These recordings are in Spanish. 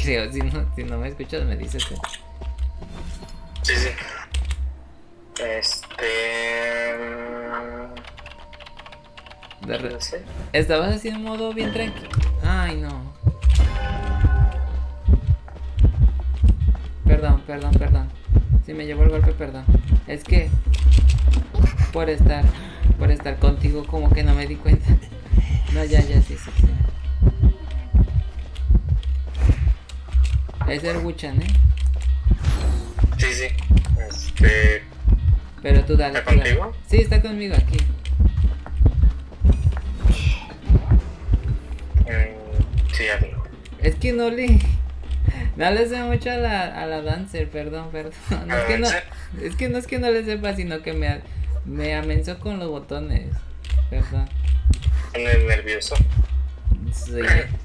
creo. Si no me escuchas, me dices. Sí, sí. No sé. Estabas así en modo bien tranquilo. Ay, no. Perdón. Si me llevó el golpe, perdón. Es que por estar contigo como que no me di cuenta. No, ya, sí. Es el Wuchan, Sí. Pero tú dale. ¿Está contigo? Sí, está conmigo aquí. Sí, amigo. Es que no le sé mucho a la dancer, perdón. No es que no le sepa, sino que me amenazó con los botones. Perdón. ¿Estás nervioso? Sí.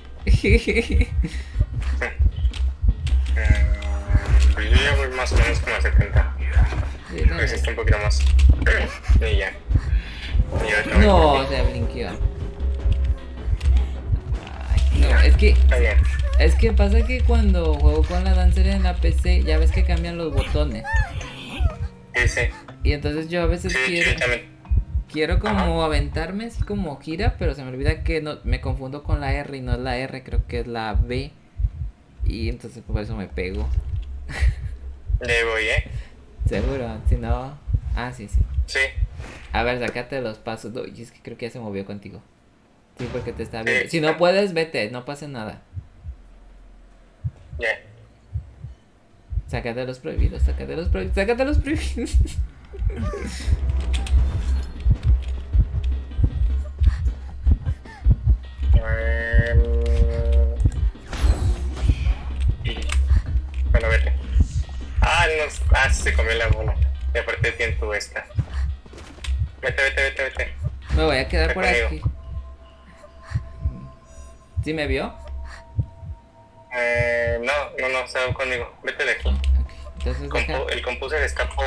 Pues yo ya voy más o menos como a 70. Pues está un poquito más. Y ya. No, se blinqueó. No, es que. Está bien. Es que pasa que cuando juego con la dancer en la PC, ya ves que cambian los botones. Sí. Y entonces yo a veces quiero como aventarme así como gira, pero se me olvida que no, me confundo con la R y no es la R, creo que es la B. Y entonces por eso me pego. Ya voy, Seguro, si no. Ah, sí. Sí. A ver, sácate los pasos. Uy, es que creo que ya se movió contigo. Sí, porque te está viendo. Si no puedes, vete, no pasa nada. Ya. Sácate los prohibidos. Sácate los prohibidos. Bueno, vete. No. Se comió la bola. Y aparte tiene tu esta. Vete. Me voy a quedar Está por conmigo. aquí. ¿Sí me vio? No, está conmigo. Vete de aquí. Okay. Entonces El compuser está por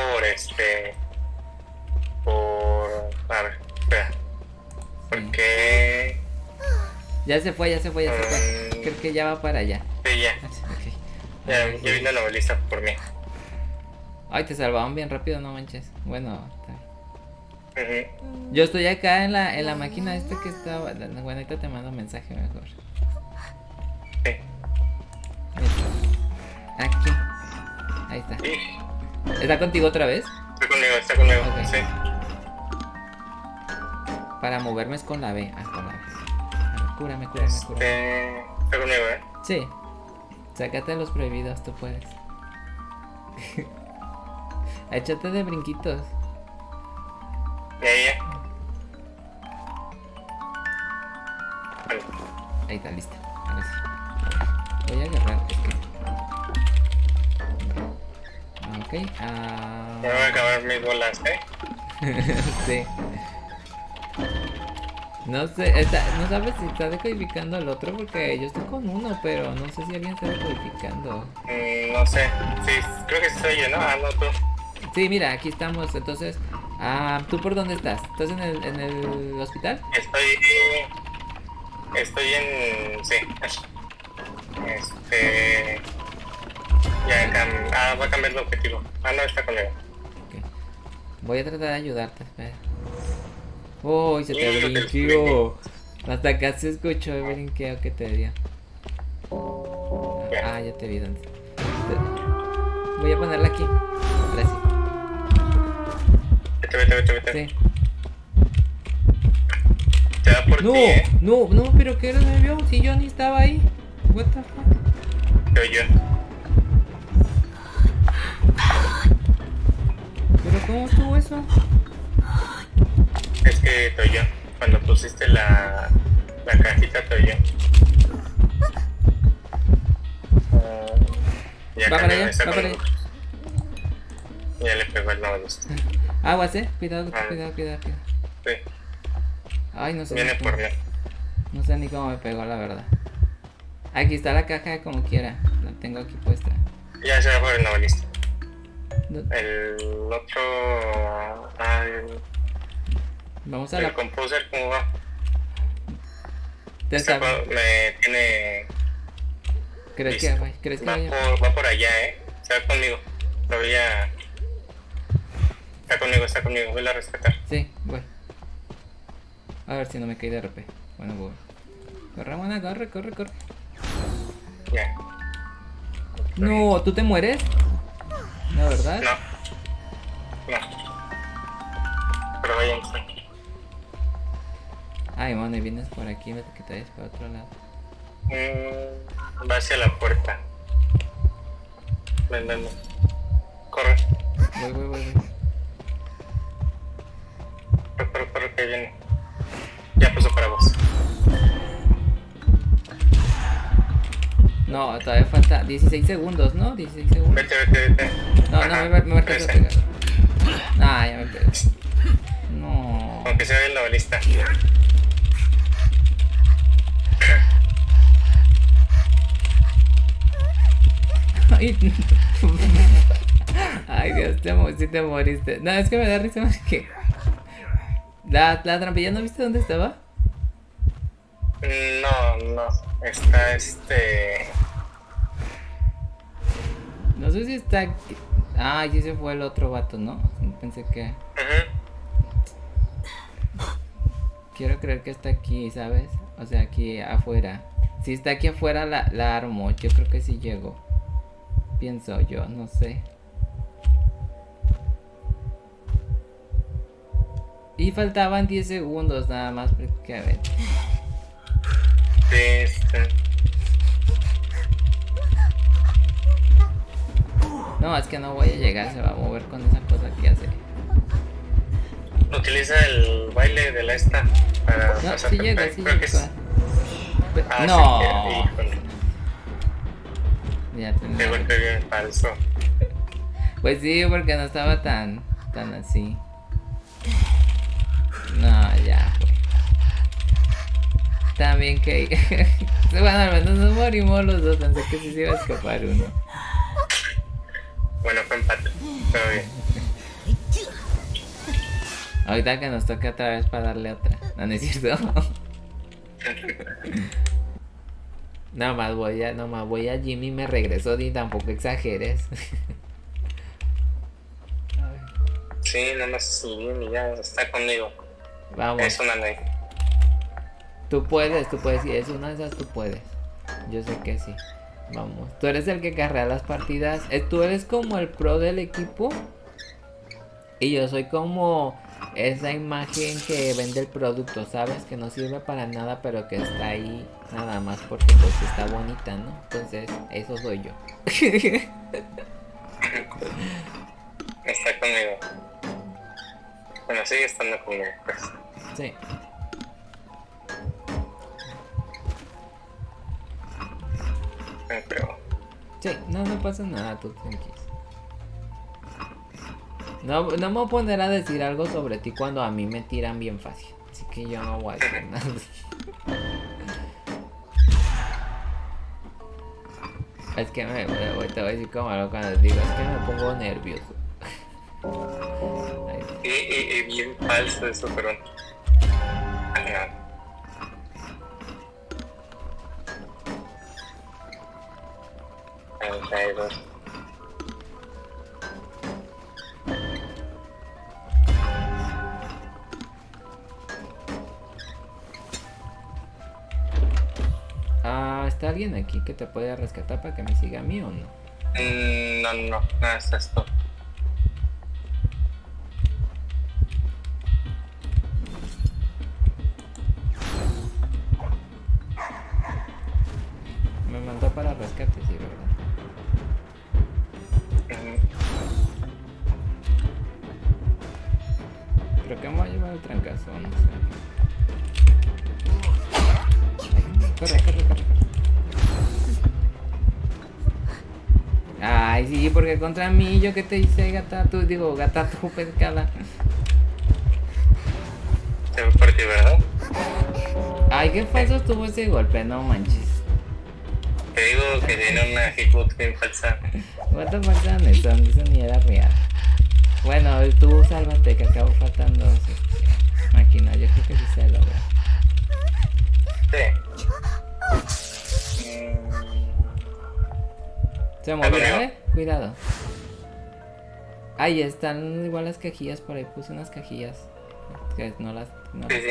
a ver, espera. Porque ya se fue. Creo que ya va para allá. sí, ya. Okay. Ya vino la novelista por mí. Ay, te salvaron bien rápido, no manches. Bueno, yo estoy acá en la máquina que estaba. Bueno, ahorita te mando un mensaje mejor. Sí. Aquí. Ahí está. Sí. ¿Está contigo otra vez? Está conmigo. Okay. Sí. Para moverme es con la B. Con la B. Cúrame. Está conmigo, Sí. Sácate los prohibidos, tú puedes. Échate de brinquitos. Ya. Vale. Ahí está, listo. Ahora sí. Voy a agarrar, Ok. Me voy a acabar mis bolas, Sí. No sé, no sabes si está decodificando el otro porque yo estoy con uno, pero no sé si alguien está decodificando. No sé. Sí, creo que soy yo, ¿no? No, tú. Sí, mira, aquí estamos. Entonces, ¿tú por dónde estás? ¿Estás en el hospital? Estoy en... Sí. Ya va a cambiar de objetivo. No, está conmigo. Okay. Voy a tratar de ayudarte, espera. ¡Oh! Se te brinqueó. Hasta acá se escuchó el brinqueo que te dio. Ya te vi. Voy a ponerla aquí. Gracias. Vete. Sí. Te da por ti, No, pero ¿qué hora me vio? Si yo ni estaba ahí. What the fuck. Pero yo. ¿Pero cómo estuvo eso? Es que Toyo, cuando pusiste la cajita Toyo. Ya Va para allá, está va para allá. Ya le pegó el novelista. Aguas, cuidado. Sí. Ay, no sé. Viene por mí. No sé ni cómo me pegó, la verdad. Aquí está la caja como quiera. La tengo aquí puesta. Ya se va por el novelista. No. El otro... Vamos a el la... composer, ¿cómo va? Me Me tiene... ¿Crees que vaya? Va por allá, se va conmigo. Todavía... Está conmigo, voy a rescatar. Sí, voy. A ver si no me cae de RP. Bueno, voy. Corre, Mona, corre. Ya. No, ¿tú te mueres? ¿No, verdad? No. Pero vayan aquí. Ay, Mona, y vienes por aquí, vete que te vayas para otro lado. Va hacia la puerta. Ven. Corre. Voy. Corre, que viene. Ya puso para vos. No, todavía falta 16 segundos, ¿no? 16 segundos. Vete. No, me marcas a pegar. Ah, ya me pegué. No. Aunque se ve la balista. Ay, Dios, sí te moriste. No, es que me da risa más que... ¿La trampilla no viste dónde estaba? No. Está No sé si está aquí. Ah, y ese fue el otro vato, ¿no? Pensé que... Quiero creer que está aquí, ¿sabes? O sea, aquí afuera. Si está aquí afuera la armo. Yo creo que sí llego. Pienso yo, no sé. Y faltaban 10 segundos nada más prácticamente. Sí. No, es que no voy a llegar, se va a mover con esa cosa que hace. Utiliza el baile de la esta para No, pasar. sí llega. No. Ya tengo. Te golpe bien falso. Pues sí, porque no estaba tan así. No, ya. También que... Bueno, al menos nos morimos los dos. Pensé que sí se iba a escapar uno. Bueno, fue empate. Todo bien. Ahorita que nos toca otra vez para darle otra. No es cierto. Nada más voy a Jimmy, me regresó, ni tampoco exageres. Sí, nada más Jimmy ya está conmigo. Vamos. Es una ley. Tú puedes, si es una de esas tú puedes. Yo sé que sí. Vamos. Tú eres el que carrea las partidas. Tú eres como el pro del equipo. Y yo soy como esa imagen que vende el producto, ¿sabes? Que no sirve para nada, pero que está ahí nada más porque pues está bonita, ¿no? Entonces, eso soy yo. Está conmigo. Bueno, sigue estando conmigo, pues. Sí. Pero... Sí, no pasa nada, tú tranquilo. No me voy a poner a decir algo sobre ti cuando a mí me tiran bien fácil. Así que yo no voy a decir nada. Es que te voy a decir como algo cuando digo, es que me pongo nervioso. Y bien falso eso, pero... Hay dos. ¿Está alguien aquí que te pueda rescatar para que me siga a mí o no? No, nada, estás tú. Me mandó para rescate, sí, ¿verdad? Creo que me voy a llevar el trancazo, no sé. Corre. Ay, sí, porque contra mí, yo que te hice, gata, tú, pescada. Se fue por ti, ¿verdad? Ay, qué falso estuvo ese golpe, no manches. Te digo que tiene una hitbox bien falsa. What the fuck, eso ni era real. Bueno, tú sálvate, que acabo faltando máquina, yo creo que sí se logra. Sí. 5, Se movió, ¿eh? Cuidado. Ahí están igual las cajillas, por ahí puse unas cajillas. Que no las... No Sí, las... sí.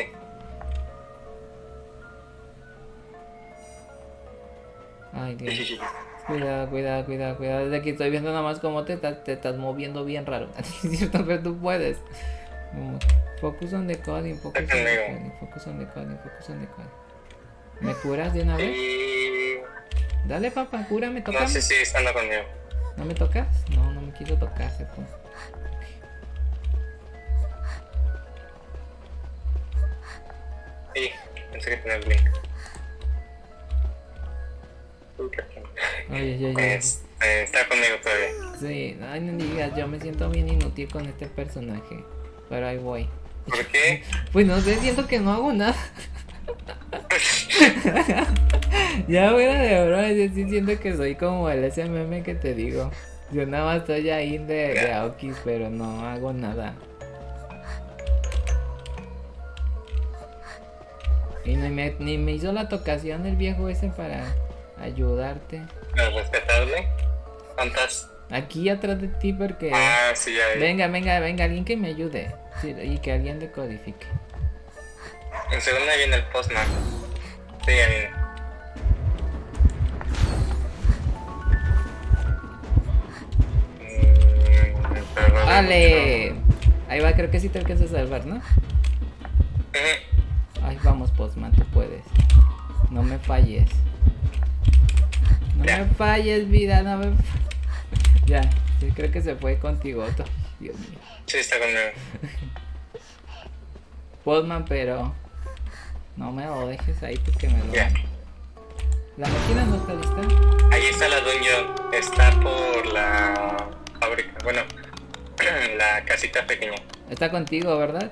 Ay, Dios. Cuidado, cuidado, cuidado, cuidado. Desde aquí estoy viendo nada más cómo te estás moviendo bien raro. Es cierto, pero tú puedes. Focus on the coding, focus on the coding, focus on the coding, focus on the coding. ¿Me curas de una vez? Dale, papá, cúrame, tócame. No sé si estando conmigo. ¿No me tocas? No, no me quiso tocar, se fue. Sí, pensé que tenía el link. Oye, oye, está conmigo todavía. sí, ay, no digas, yo me siento bien inútil con este personaje. Pero ahí voy. ¿Por qué? Pues no sé, siento que no hago nada. Ya fuera de broma, yo sí siento que soy como el SMM que te digo. Yo nada más estoy ahí de Aokis, pero no hago nada. Y ni me hizo la tocación el viejo ese para ayudarte. ¿Para respetarle? ¿Cuántas? Aquí atrás de ti porque... Ah, sí, ya. Venga, venga, venga, alguien que me ayude. Sí, y que alguien decodifique. En segunda viene el postman. Sí, ya viene. ¡Vale! Ahí va, creo que sí te alcanzas a salvar, ¿no? Ay, vamos, Postman, tú puedes. No me falles. No me falles, vida, no me Ya, sí, creo que se fue contigo, Dios mío. Sí, está conmigo. Postman, pero... No me lo dejes ahí porque me lo... Ya. ¿La máquina no está lista? Ahí está la dungeon. Está por la fábrica. Bueno, la casita pequeña. Está contigo, ¿verdad?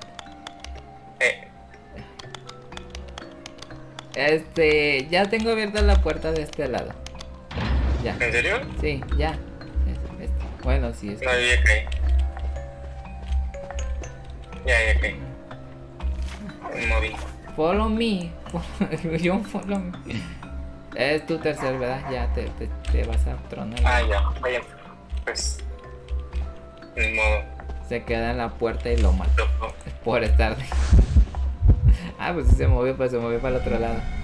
Ya tengo abierta la puerta de este lado. Ya. ¿En serio? Sí, ya. Bueno, sí, es. No, ya caí. Ya caí. Un móvil. Follow me. Yo follow me. Es tu tercer, ¿verdad? Ya te vas a tronar. Ah, ya. Vaya. Pues. Ni modo. Se queda en la puerta y lo mató. Por estar. Ah, pues se movió, pues se movió para el otro lado.